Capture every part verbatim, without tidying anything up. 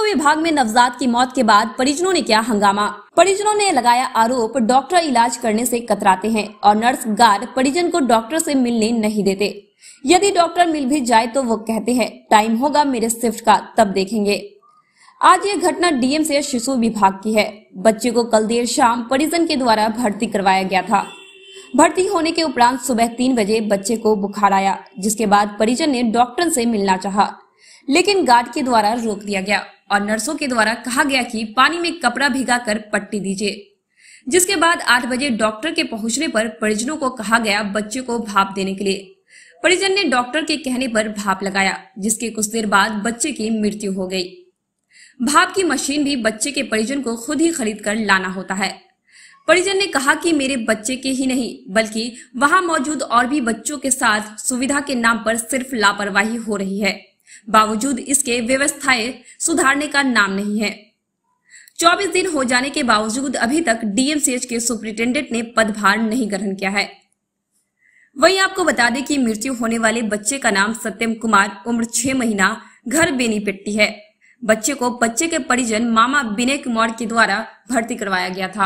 विभाग में नवजात की मौत के बाद परिजनों ने किया हंगामा। परिजनों ने लगाया आरोप, डॉक्टर इलाज करने से कतराते हैं और नर्स गार्ड परिजन को डॉक्टर से मिलने नहीं देते। यदि डॉक्टर मिल भी जाए तो वो कहते हैं टाइम होगा मेरे शिफ्ट का, तब देखेंगे। आज ये घटना डीएमसीएच शिशु विभाग की है। बच्चे को कल देर शाम परिजन के द्वारा भर्ती करवाया गया था। भर्ती होने के उपरांत सुबह तीन बजे बच्चे को बुखार आया, जिसके बाद परिजन ने डॉक्टर से मिलना चाहा, लेकिन गार्ड के द्वारा रोक दिया गया और नर्सों के द्वारा कहा गया कि पानी में कपड़ा भिगाकर पट्टी दीजिए। जिसके बाद आठ बजे डॉक्टर के पहुंचने पर परिजनों को कहा गया बच्चे को भाप देने के लिए। परिजन ने डॉक्टर के कहने पर भाप लगाया, जिसके कुछ देर बाद बच्चे की मृत्यु हो गई। भाप की मशीन भी बच्चे के परिजन को खुद ही खरीद कर लाना होता है। परिजन ने कहा कि मेरे बच्चे के ही नहीं बल्कि वहां मौजूद और भी बच्चों के साथ सुविधा के नाम पर सिर्फ लापरवाही हो रही है, बावजूद इसके व्यवस्थाएं सुधारने का नाम नहीं है। चौबीस दिन हो जाने के बावजूद अभी तक डीएमसीएच के सुपरिटेंडेंट ने पदभार नहीं ग्रहण किया है। वहीं आपको बता दें कि मृत्यु होने वाले बच्चे का नाम सत्यम कुमार, उम्र छह महीना, घर बेनीपेट्टी है। बच्चे को बच्चे के परिजन मामा विनय कुमार के द्वारा भर्ती करवाया गया था।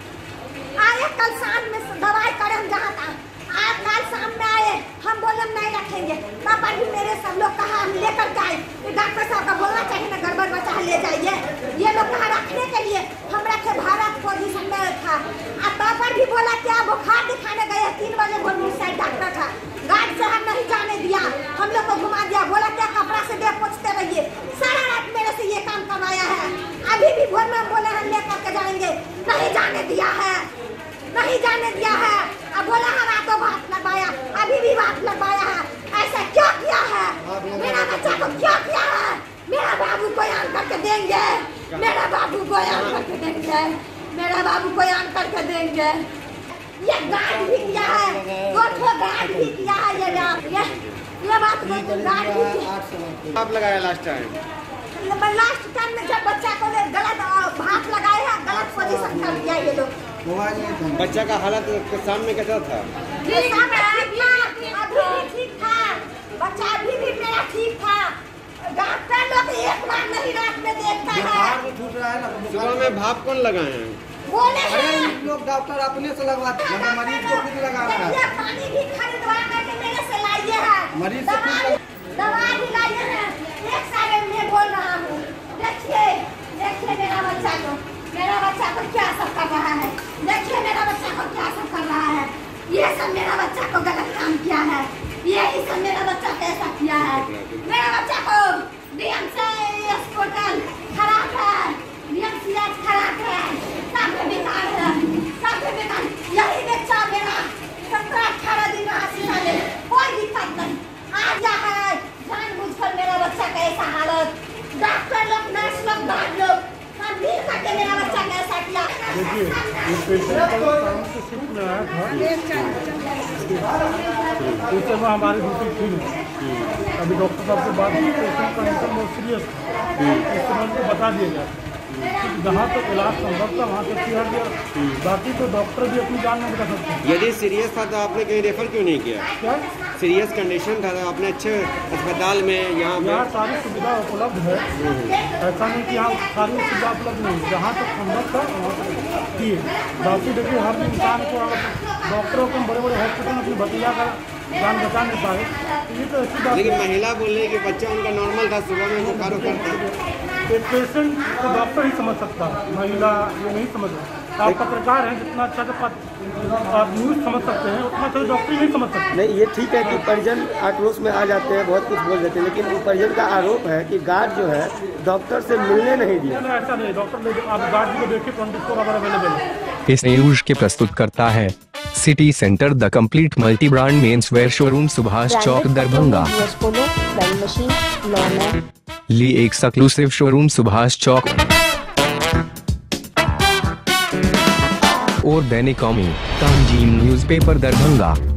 आए कल शाम में दवाई करे हम जहाँ था, आज कल शाम में आए, हम बोले हम नहीं रखेंगे। पापा भी मेरे सब लोग कहा हम लेकर जाए, डॉक्टर साहब का बोलना चाहिए ना, गड़बड़ बच्चा ले जाइए। ये लोग कहा रखने के लिए, हम रखे भारत पोजीशन में था। अब पापा भी बोला क्या बुखार दिखाने गए, तीन बजे बोल साइड डॉक्टर था, गार्ड से हम नहीं जाने दिया, हम लोग को घुमा दिया, बोला क्या कपड़ा से दे पोछते रहिए। सारा रात मेरे से ये काम करवाया है। अभी भी भोर में बोले हम लेकर के जाएंगे, नहीं जाने दिया है, नहीं जाने दिया है। अब बोला है रातों भाप लगवाया, अभी भी भाप लगवाया है। ऐसा क्यों किया है? मेरा बच्चा को क्यों किया है? मेरा बाबू को याद करके देंगे, मेरा बाबू को याद करके देंगे, मेरा बाबू को याद करके देंगे। ये गार्ड भी किया है, दो ठो गार्ड भी किया है। ये ये ये बात गार्ड भी किया। आप लगाया लास्ट टाइम? लास्ट टाइम में जब बच्चा को गलत भाप लगाए हैं, गलत पोजीशन कर दिया ये लोग। बच्चा का हालत सामने कैसा था? ठीक था, अभी भी ठीक था, बच्चा अभी भी मेरा ठीक था। डॉक्टर लोग एक बार नहीं रात में देखता है। सुबह में भाप कौन लगाए हैं? बोले हैं लोग डॉक्टर अपने से लगवाते हैं, मरीज को खुद लगा रहा है। पानी भी खरीदवा करके मेरे से लाइए है, मरीज से खुद दवा भी लाइए हैं। एक साल में बोल रहा हूँ, देखिए देखिए मेरा बच्चा को, मेरा बच्चा को क्या सब कर रहा है, देखिए मेरा बच्चा को क्या सब कर रहा है। ये सब मेरा बच्चा को गलत काम किया है, यही सब मेरा बच्चा कैसा किया है। मेरा बच्चा को डीएमसीएच अस्पताल खराब है, डीएमसीएच खराब है, सब बेकार है, सब बेकार। यही बच्चा मेरा सत्रह अठारह दिन अस्पताल में, कोई दिक्कत नहीं। आज है जानबूझकर मेरा बच्चा का ऐसा हालत, डॉक्टर लोग, नर्स लोग, गार्ड लोग सब मिल करके मेरा बच्चा कैसा किया। देखिए ये पेशेंट कल शाम से शिफ्ट में आया था, उस समय हमारी ड्यूटी थी नहीं। अभी डॉक्टर साहब से बात की, पेशेंट का कंडीशन बहुत सीरियस था, इस समय उनको बता दिया गया जहाँ तक इलाज संभव था वहाँ तक किया गया। बाकी तो डॉक्टर भी अपनी जान नहीं बता सकते। यदि सीरियस था तो आपने कहीं रेफर क्यों नहीं किया? क्या सीरियस कंडीशन था तो आपने अच्छे अस्पताल में यहाँ यहाँ सारी सुविधा उपलब्ध है, ऐसा नहीं कि यहाँ सारी सुविधा उपलब्ध नहीं, जहाँ तक संभव था वहाँ तक की है। बाकी देखिए हर इंसान को डॉक्टरों को बड़े बड़े हॉस्पिटल में अपनी भतीजा का जान बचा नहीं पाए, ये तो ऐसी बात। लेकिन महिला बोल रही है कि बच्चा उनका नॉर्मल था, सुबह में बुखार करता है। एक पेशेंट को डॉक्टर ही समझ सकता है, महिला ये नहीं समझ सकता। आप पत्रकार हैं, जितना अच्छा से आप न्यूज़ समझ सकते हैं उतना तो डॉक्टर ही नहीं समझ सकते। नहीं, ये ठीक है कि परिजन आक्रोश में आ जाते हैं, बहुत कुछ बोल देते हैं, लेकिन वो परिजन का आरोप है कि गार्ड जो है डॉक्टर से मिलने नहीं दिया। ऐसा नहीं, डॉक्टर आप गार्ड जी को देखिए, ट्वेंटी फोर आवर अवेलेबल है। इस न्यूज के प्रस्तुत करता है City Centre the complete multi brand men's wear showroom, Subhash Chowk, Darbhanga. Lee exclusive showroom, Subhash Chowk. और दैनिक कौमी, तंजीम न्यूज़पेपर, दरभंगा।